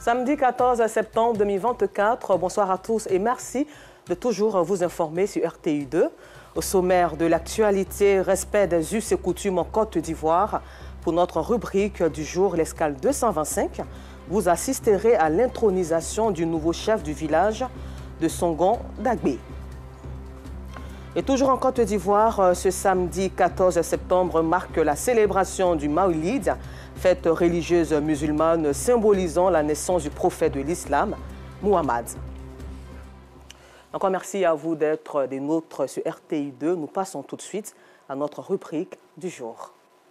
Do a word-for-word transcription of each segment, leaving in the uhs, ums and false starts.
Samedi quatorze septembre deux mille vingt-quatre, bonsoir à tous et merci de toujours vous informer sur R T I deux. Au sommaire de l'actualité, respect des us et coutumes en Côte d'Ivoire. Pour notre rubrique du jour, l'escale deux cent vingt-cinq, vous assisterez à l'intronisation du nouveau chef du village de Songon d'Agbé. Et toujours en Côte d'Ivoire, ce samedi quatorze septembre marque la célébration du Maulid, fête religieuse musulmane symbolisant la naissance du prophète de l'islam, Muhammad. Encore merci à vous d'être des nôtres sur R T I deux. Nous passons tout de suite à notre rubrique du jour.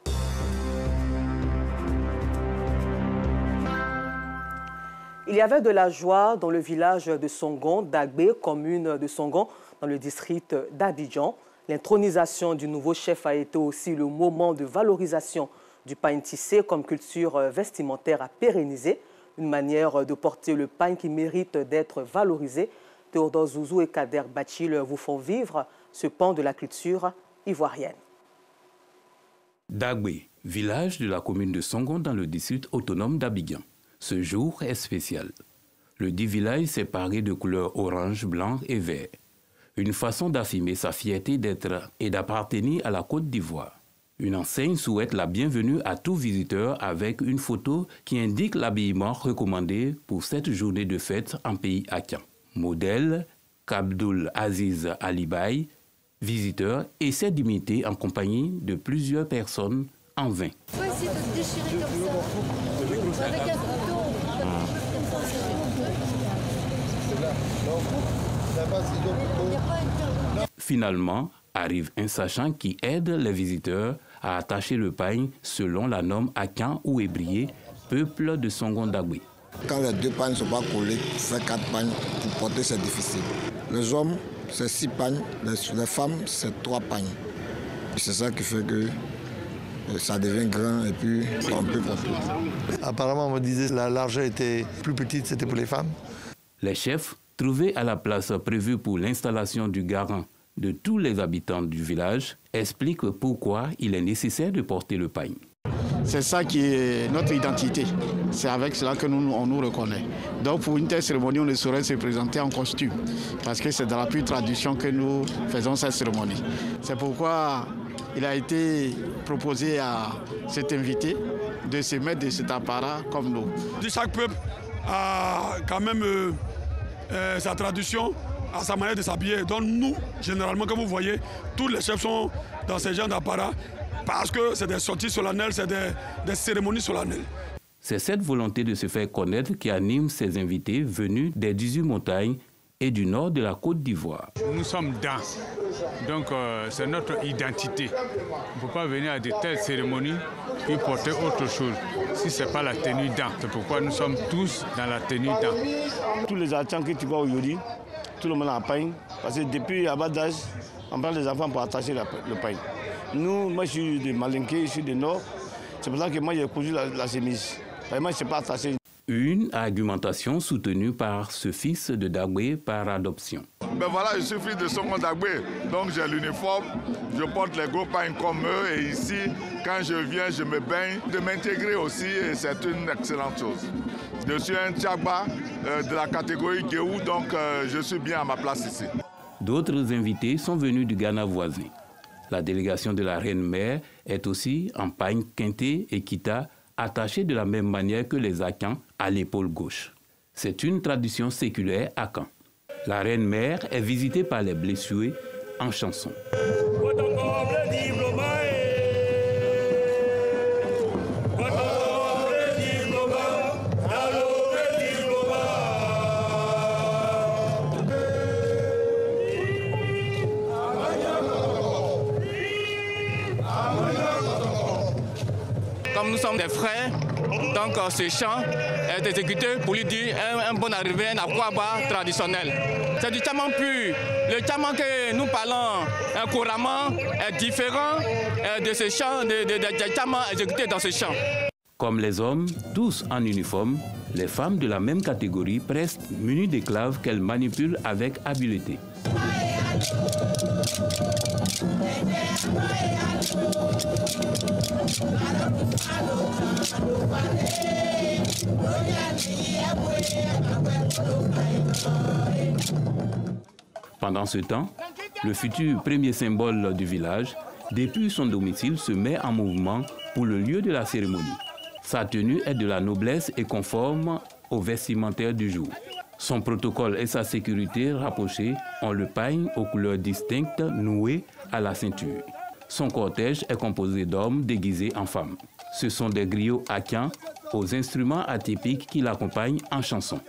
Il y avait de la joie dans le village de Songon d'Agbé, commune de Songon, dans le district d'Abidjan. L'intronisation du nouveau chef a été aussi le moment de valorisation du pagne tissé comme culture vestimentaire à pérenniser, une manière de porter le pagne qui mérite d'être valorisé. Théodore Zouzou et Kader Bachil vous font vivre ce pan de la culture ivoirienne. Dagbé, village de la commune de Songon dans le district autonome d'Abidjan. Ce jour est spécial. Le dit village s'est paré de couleurs orange, blanc et vert. Une façon d'affirmer sa fierté d'être et d'appartenir à la Côte d'Ivoire. Une enseigne souhaite la bienvenue à tout visiteur avec une photo qui indique l'habillement recommandé pour cette journée de fête en pays Akan. Modèle, Kabdoul Aziz Alibaï, visiteur, essaie d'imiter en compagnie de plusieurs personnes en vain. Il faut essayer de déchirer comme ça, avec un couteau. Finalement, arrive un sachant qui aide les visiteurs à attacher le pagne selon la norme Akan ou ébrié, peuple de Songon d'Agbé. Quand les deux pagnes ne sont pas collés, faire quatre pagnes pour porter, c'est difficile. Les hommes, c'est six pagnes, les, les femmes, c'est trois pagnes. C'est ça qui fait que ça devient grand et puis on peut porter. Apparemment, on me disait que la largeur était plus petite, c'était pour les femmes. Les chefs, trouvés à la place prévue pour l'installation du garant de tous les habitants du village, expliquent pourquoi il est nécessaire de porter le pagne. C'est ça qui est notre identité. C'est avec cela que nous, on nous reconnaît. Donc pour une telle cérémonie, on ne saurait se présenter en costume. Parce que c'est dans la pure tradition que nous faisons cette cérémonie. C'est pourquoi il a été proposé à cet invité de se mettre de cet apparat comme nous. Chaque peuple a quand même euh, euh, sa tradition, à sa manière de s'habiller. Donc nous, généralement, comme vous voyez, tous les chefs sont dans ces genres d'apparat. Parce que c'est des sorties solennelles, c'est des, des cérémonies solennelles. C'est cette volonté de se faire connaître qui anime ces invités venus des dix-huit montagnes et du nord de la Côte d'Ivoire. Nous sommes dans, donc euh, c'est notre identité. On ne peut pas venir à de telles cérémonies et porter autre chose si ce n'est pas la tenue dans. C'est pourquoi nous sommes tous dans la tenue dans. Tous les artisans que tu vois aujourd'hui, tout le monde a un pagne. Parce que depuis à bas d'âge, on prend les enfants pour attacher la, le pagne. Nous, moi je suis de Malinké, je suis du Nord. C'est pour ça que moi j'ai cousu la, la chemise. Moi je ne sais pas attacher. Une argumentation soutenue par ce fils de Dagbé par adoption. Ben voilà, je suis fils de Songon d'Agbé, donc j'ai l'uniforme, je porte les gros pagnes comme eux et ici, quand je viens, je me baigne. De m'intégrer aussi, et c'est une excellente chose. Je suis un Tchagba euh, de la catégorie Guéou, donc euh, je suis bien à ma place ici. D'autres invités sont venus du Ghana voisin. La délégation de la Reine-Mère est aussi en pagne quinté et kita, attachée de la même manière que les Akans à l'épaule gauche. C'est une tradition séculaire Akan. La Reine-Mère est visitée par les blessés en chanson. Comme nous sommes des frères, donc euh, ce chant est exécuté pour lui dire un, un bon arrivée, un akwaba traditionnel. C'est du tchaman pur. Le tchaman que nous parlons euh, couramment est différent euh, de ce chant, de, de, de, de tchaman exécuté dans ce chant. Comme les hommes, tous en uniforme, les femmes de la même catégorie prestent munies d'éclaves qu'elles manipulent avec habileté. Pendant ce temps, le futur premier symbole du village, depuis son domicile, se met en mouvement pour le lieu de la cérémonie. Sa tenue est de la noblesse et conforme au vestimentaire du jour. Son protocole et sa sécurité rapprochée ont le pagne aux couleurs distinctes nouées à la ceinture. Son cortège est composé d'hommes déguisés en femmes. Ce sont des griots akians aux instruments atypiques qui l'accompagnent en chanson.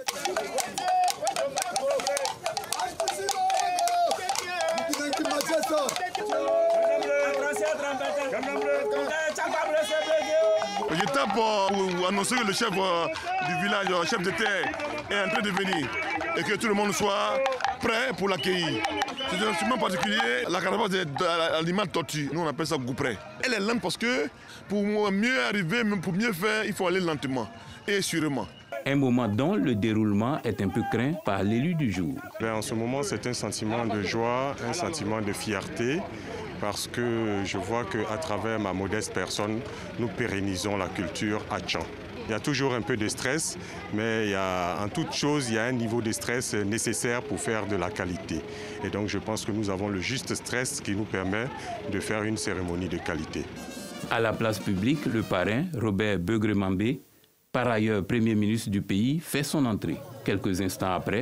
Je tape pour annoncer que le chef du village, le chef de terre, est en train de venir et que tout le monde soit prêt pour l'accueillir. C'est un instrument particulier, la carapace de l'animal tortue, nous on appelle ça goupré. Elle est lente parce que pour mieux arriver, pour mieux faire, il faut aller lentement et sûrement. Un moment dont le déroulement est un peu craint par l'élu du jour. En ce moment, c'est un sentiment de joie, un sentiment de fierté, parce que je vois qu'à travers ma modeste personne, nous pérennisons la culture à Tchan. Il y a toujours un peu de stress, mais il y a, en toute chose, il y a un niveau de stress nécessaire pour faire de la qualité. Et donc je pense que nous avons le juste stress qui nous permet de faire une cérémonie de qualité. À la place publique, le parrain, Robert Begremambé, par ailleurs Premier ministre du pays, fait son entrée. Quelques instants après,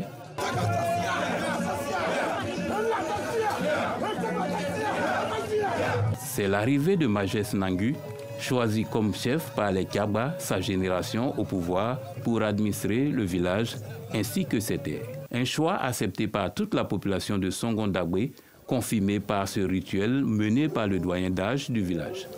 c'est l'arrivée de Majès Nangu, choisi comme chef par les Kiaba, sa génération au pouvoir, pour administrer le village ainsi que ses terres. Un choix accepté par toute la population de Songon-Dagbe, confirmé par ce rituel mené par le doyen d'âge du village.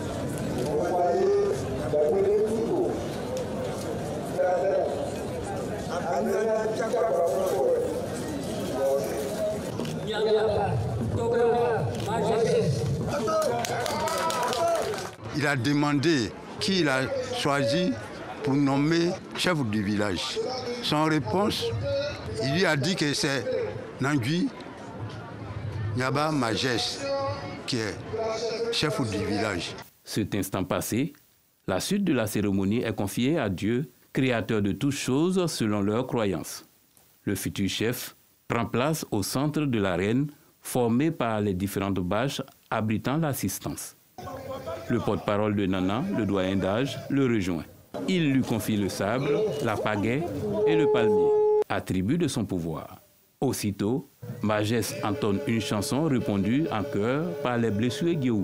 Il a demandé qui il a choisi pour nommer chef du village. Son réponse, il lui a dit que c'est Nangui Nyaba Majès qui est chef du village. Cet instant passé, la suite de la cérémonie est confiée à Dieu, créateur de toutes choses selon leurs croyances. Le futur chef prend place au centre de l'arène, formé par les différentes bâches abritant l'assistance. Le porte-parole de Nana, le doyen d'âge, le rejoint. Il lui confie le sable, la pagaie et le palmier, attribut de son pouvoir. Aussitôt, Majès entonne une chanson répondue en chœur par les blessés Guéou.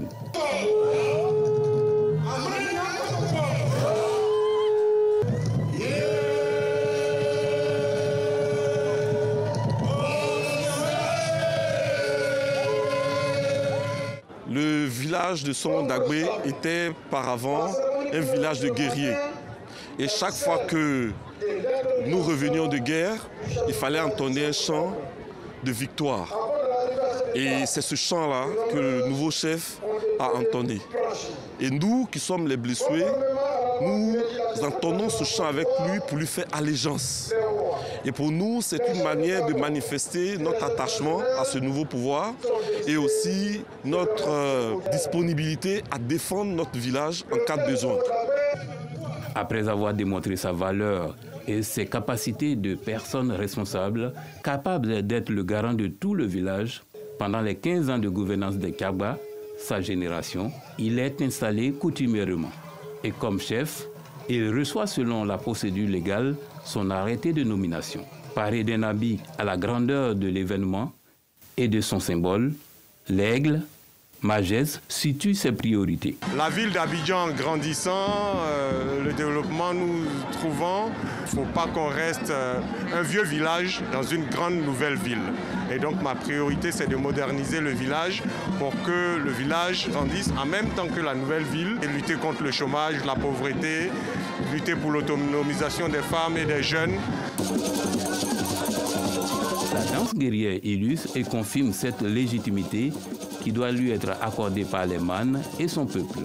Le village de Songon-Dagbe était auparavant un village de guerriers. Et chaque fois que nous revenions de guerre, il fallait entonner un chant de victoire. Et c'est ce chant-là que le nouveau chef a entonné. Et nous qui sommes les blessés, nous entonnons ce chant avec lui pour lui faire allégeance. Et pour nous, c'est une manière de manifester notre attachement à ce nouveau pouvoir et aussi notre euh, disponibilité à défendre notre village en cas de besoin. Après avoir démontré sa valeur et ses capacités de personne responsable, capable d'être le garant de tout le village, pendant les quinze ans de gouvernance des Kiaba, sa génération, il est installé coutumièrement. Et comme chef, il reçoit selon la procédure légale son arrêté de nomination. Paré d'un habit à la grandeur de l'événement et de son symbole, l'aigle, Majès situe ses priorités. La ville d'Abidjan grandissant, euh, le développement nous trouvant, il ne faut pas qu'on reste euh, un vieux village dans une grande nouvelle ville. Et donc ma priorité, c'est de moderniser le village pour que le village grandisse en même temps que la nouvelle ville et lutter contre le chômage, la pauvreté, lutter pour l'autonomisation des femmes et des jeunes. La danse guerrière illustre et confirme cette légitimité qui doit lui être accordée par les mânes et son peuple.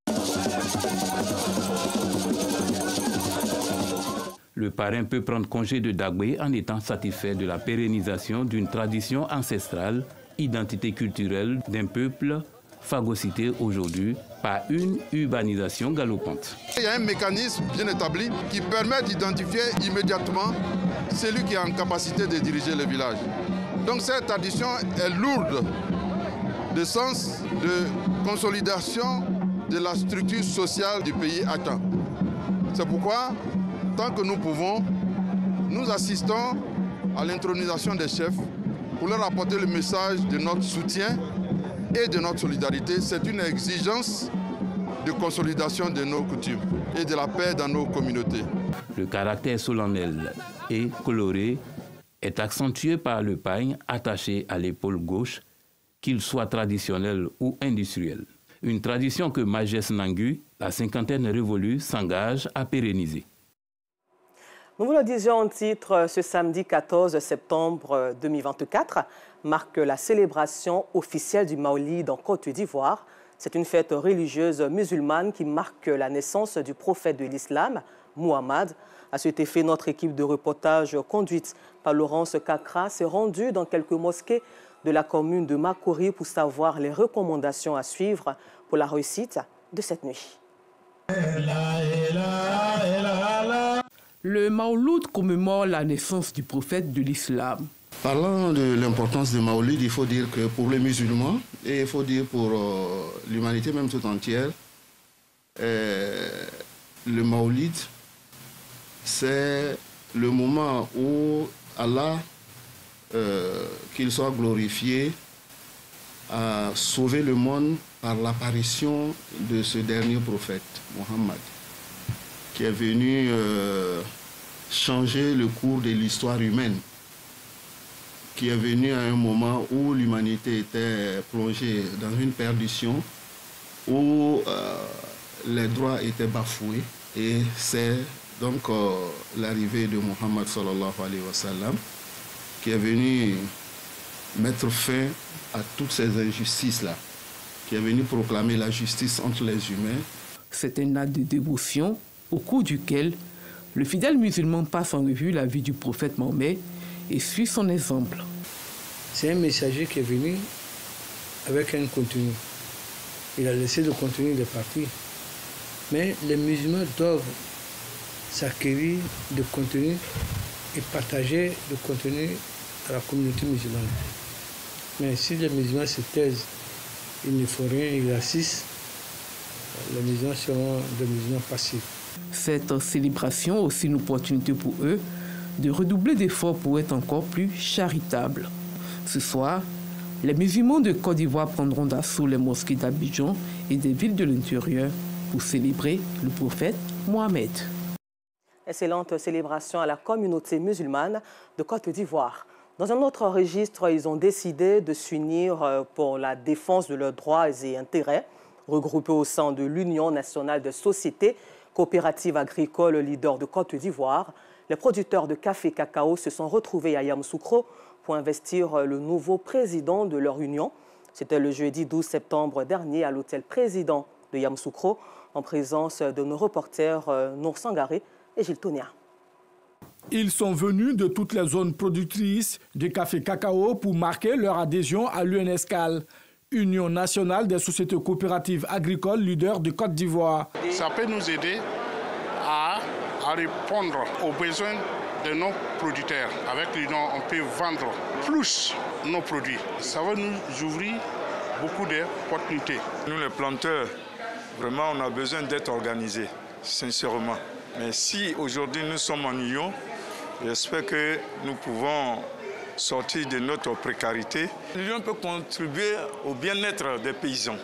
Le parrain peut prendre congé de Dagbe en étant satisfait de la pérennisation d'une tradition ancestrale, identité culturelle d'un peuple phagocytés aujourd'hui par une urbanisation galopante. Il y a un mécanisme bien établi qui permet d'identifier immédiatement celui qui est en capacité de diriger le village. Donc cette tradition est lourde de sens de consolidation de la structure sociale du pays atteint. C'est pourquoi, tant que nous pouvons, nous assistons à l'intronisation des chefs pour leur apporter le message de notre soutien et de notre solidarité. C'est une exigence de consolidation de nos coutumes et de la paix dans nos communautés. Le caractère solennel et coloré est accentué par le pagne attaché à l'épaule gauche, qu'il soit traditionnel ou industriel. Une tradition que Majès Nangu, la cinquantaine révolue, s'engage à pérenniser. Nous vous le disions en titre, ce samedi quatorze septembre deux mille vingt-quatre marque la célébration officielle du Maolid en Côte d'Ivoire. C'est une fête religieuse musulmane qui marque la naissance du prophète de l'islam, Muhammad. À cet effet, notre équipe de reportage conduite par Laurence Kakra s'est rendue dans quelques mosquées de la commune de Makori pour savoir les recommandations à suivre pour la réussite de cette nuit. Le Maouloud commémore la naissance du prophète de l'islam. Parlant de l'importance du Maoulid, il faut dire que pour les musulmans, et il faut dire pour euh, l'humanité même tout entière, euh, le Maoulid, c'est le moment où Allah, euh, qu'il soit glorifié, a sauvé le monde par l'apparition de ce dernier prophète, Mohammed, qui est venu euh, changer le cours de l'histoire humaine, qui est venu à un moment où l'humanité était plongée dans une perdition, où euh, les droits étaient bafoués. Et c'est donc euh, l'arrivée de Mohammed sallallahu alayhi wa sallam qui est venu mettre fin à toutes ces injustices-là, qui est venu proclamer la justice entre les humains. C'est un acte de dévotion au cours duquel le fidèle musulman passe en revue la vie du prophète Mahomet et suit son exemple. C'est un messager qui est venu avec un contenu. Il a laissé le contenu de partir. Mais les musulmans doivent s'acquérir de contenu et partager le contenu à la communauté musulmane. Mais si les musulmans se taisent, ils ne font rien, ils assistent, les musulmans seront des musulmans passifs. Cette célébration est aussi une opportunité pour eux de redoubler d'efforts pour être encore plus charitables. Ce soir, les musulmans de Côte d'Ivoire prendront d'assaut les mosquées d'Abidjan et des villes de l'intérieur pour célébrer le prophète Mohamed. Excellente célébration à la communauté musulmane de Côte d'Ivoire. Dans un autre registre, ils ont décidé de s'unir pour la défense de leurs droits et intérêts. Regroupés au sein de l'Union nationale de sociétés coopératives agricoles leader de Côte d'Ivoire, les producteurs de café et cacao se sont retrouvés à Yamoussoukro pour investir le nouveau président de leur union. C'était le jeudi douze septembre dernier à l'hôtel président de Yamoussoukro, en présence de nos reporters Nour Sangaré et Gilles Tonia. Ils sont venus de toutes les zones productrices de café cacao pour marquer leur adhésion à l'U N S C A L, Union nationale des sociétés coopératives agricoles leader de Côte d'Ivoire. Ça peut nous aider à, à répondre aux besoins de nos producteurs. Avec l'Union, on peut vendre plus nos produits. Ça va nous ouvrir beaucoup d'opportunités. Nous, les planteurs, vraiment, on a besoin d'être organisés, sincèrement. Mais si aujourd'hui nous sommes en union, j'espère que nous pouvons sortir de notre précarité. L'union peut contribuer au bien-être des paysans.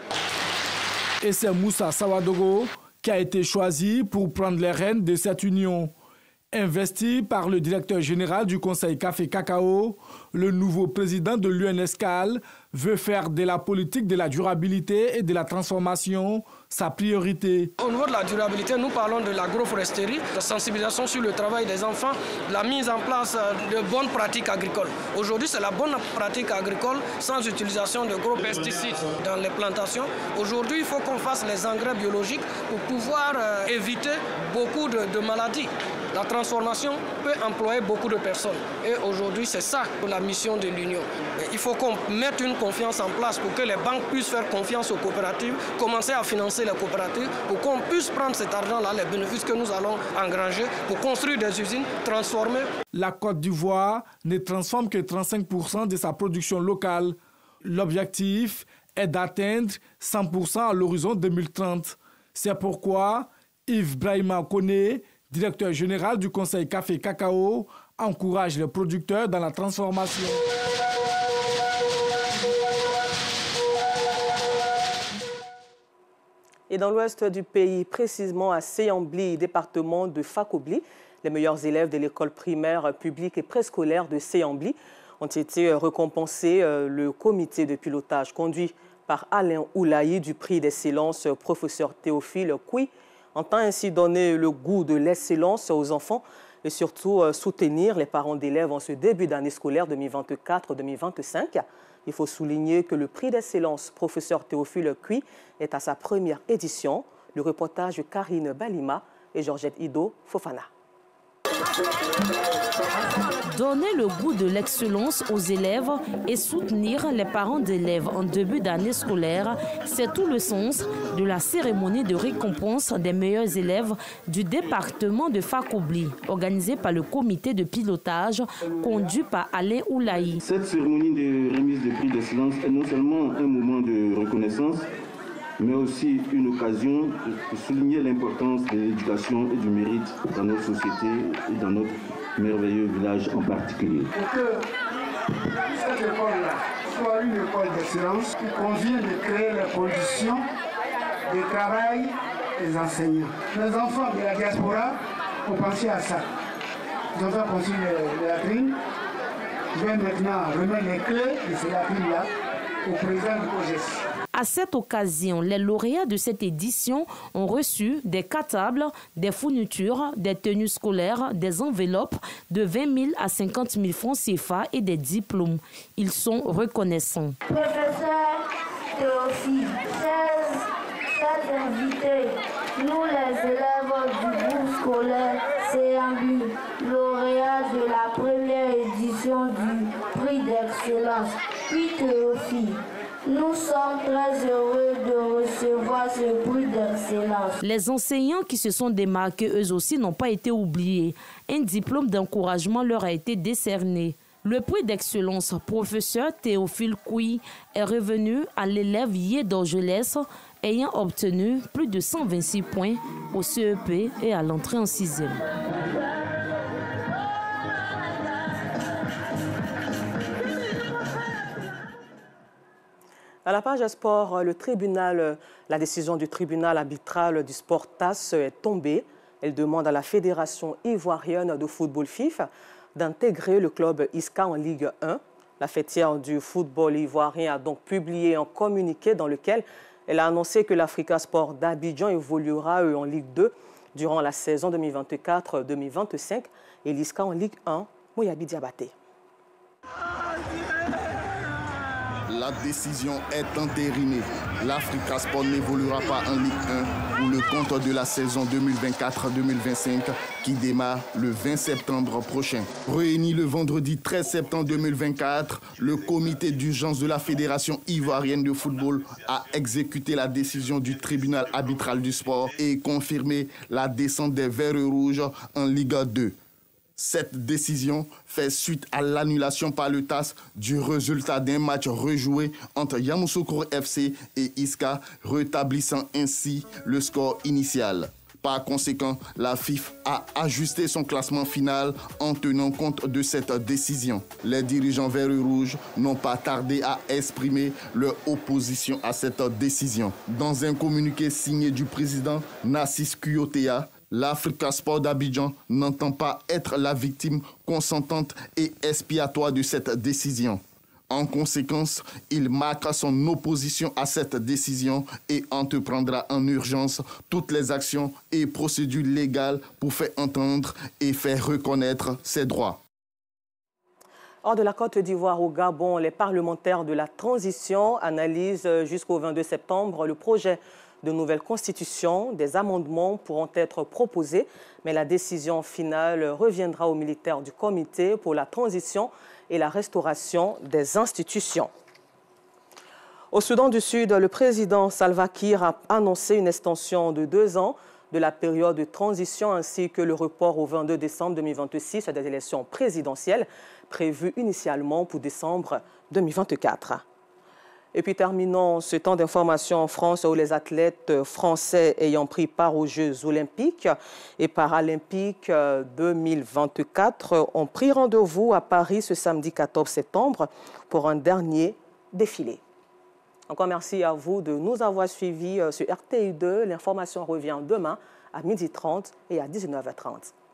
Et c'est Moussa Sawadogo qui a été choisi pour prendre les rênes de cette union. Investi par le directeur général du Conseil Café Cacao, le nouveau président de l'U N S C A L veut faire de la politique de la durabilité et de la transformation sa priorité. Au niveau de la durabilité, nous parlons de l'agroforesterie, de sensibilisation sur le travail des enfants, de la mise en place de bonnes pratiques agricoles. Aujourd'hui, c'est la bonne pratique agricole sans utilisation de gros pesticides dans les plantations. Aujourd'hui, il faut qu'on fasse les engrais biologiques pour pouvoir euh, éviter beaucoup de, de maladies. La transformation peut employer beaucoup de personnes. Et aujourd'hui, c'est ça la mission de l'Union. Il faut qu'on mette une confiance en place pour que les banques puissent faire confiance aux coopératives, commencer à financer les coopératives, pour qu'on puisse prendre cet argent-là, les bénéfices que nous allons engranger, pour construire des usines, transformer. La Côte d'Ivoire ne transforme que trente-cinq pour cent de sa production locale. L'objectif est d'atteindre cent pour cent à l'horizon deux mille trente. C'est pourquoi Yves Brahima Koné, directeur général du Conseil Café Cacao, encourage les producteurs dans la transformation. Et dans l'ouest du pays, précisément à Séambli, département de Fakobli, les meilleurs élèves de l'école primaire publique et préscolaire de Séambli ont été récompensés. Le comité de pilotage conduit par Alain Oulaï du prix d'excellence professeur Théophile Koui entend ainsi donner le goût de l'excellence aux enfants et surtout soutenir les parents d'élèves en ce début d'année scolaire deux mille vingt-quatre deux mille vingt-cinq. Il faut souligner que le prix d'excellence professeur Théophile Koui est à sa première édition. Le reportage de Karine Balima et Georgette Ido Fofana. Donner le goût de l'excellence aux élèves et soutenir les parents d'élèves en début d'année scolaire, c'est tout le sens de la cérémonie de récompense des meilleurs élèves du département de Fakobli, organisée par le comité de pilotage conduit par Alain Oulaï. Cette cérémonie de remise de prix d'excellence est non seulement un moment de reconnaissance, mais aussi une occasion de souligner l'importance de l'éducation et du mérite dans notre société et dans notre merveilleux village en particulier. Pour que cette école-là soit une école d'excellence, il convient de créer les conditions de travail des enseignants. Les enfants de la diaspora ont pensé à ça. Ils ont fait construire les latrines. Je vais maintenant remettre les clés de ces latrines-là au président du O G S. À cette occasion, les lauréats de cette édition ont reçu des cartables, des fournitures, des tenues scolaires, des enveloppes de vingt mille à cinquante mille francs C F A et des diplômes. Ils sont reconnaissants. Professeur Théophile, chers invités, nous les élèves du groupe scolaire Séambli, lauréats de la première édition du prix d'excellence, puis Théophile. Nous sommes très heureux de recevoir ce prix d'excellence. Les enseignants qui se sont démarqués eux aussi n'ont pas été oubliés. Un diplôme d'encouragement leur a été décerné. Le prix d'excellence professeur Théophile Koui est revenu à l'élève Yé d'Orgelès ayant obtenu plus de cent vingt-six points au C E P et à l'entrée en sixième. À la page sport, le tribunal, la décision du tribunal arbitral du sport T A S est tombée. Elle demande à la Fédération ivoirienne de football F I F d'intégrer le club Isca en Ligue un. La fêtière du football ivoirien a donc publié un communiqué dans lequel elle a annoncé que l'Africa Sport d'Abidjan évoluera en Ligue deux durant la saison deux mille vingt-quatre deux mille vingt-cinq et l'Isca en Ligue un. Moyabi Diabaté. La décision est entérinée. L'Africa Sport n'évoluera pas en Ligue un pour le compte de la saison deux mille vingt-quatre deux mille vingt-cinq qui démarre le vingt septembre prochain. Réuni le vendredi treize septembre deux mille vingt-quatre, le comité d'urgence de la Fédération ivoirienne de football a exécuté la décision du tribunal arbitral du sport et confirmé la descente des Verts Rouges en Ligue deux. Cette décision fait suite à l'annulation par le T A S du résultat d'un match rejoué entre Yamoussoukro F C et Isca, rétablissant ainsi le score initial. Par conséquent, la F I F a ajusté son classement final en tenant compte de cette décision. Les dirigeants verts et rouges n'ont pas tardé à exprimer leur opposition à cette décision. Dans un communiqué signé du président Nassis Kuyotea, l'Africa Sport d'Abidjan n'entend pas être la victime consentante et expiatoire de cette décision. En conséquence, il marquera son opposition à cette décision et entreprendra en urgence toutes les actions et procédures légales pour faire entendre et faire reconnaître ses droits. Hors de la Côte d'Ivoire au Gabon, les parlementaires de la transition analysent jusqu'au vingt-deux septembre le projet de nouvelles constitutions. Des amendements pourront être proposés, mais la décision finale reviendra aux militaires du comité pour la transition et la restauration des institutions. Au Soudan du Sud, le président Salva Kiir a annoncé une extension de deux ans de la période de transition ainsi que le report au vingt-deux décembre deux mille vingt-six des élections présidentielles prévues initialement pour décembre deux mille vingt-quatre. Et puis terminons ce temps d'information en France où les athlètes français ayant pris part aux Jeux olympiques et paralympiques deux mille vingt-quatre ont pris rendez-vous à Paris ce samedi quatorze septembre pour un dernier défilé. Encore merci à vous de nous avoir suivis sur R T I deux. L'information revient demain à midi trente et à dix-neuf heures trente.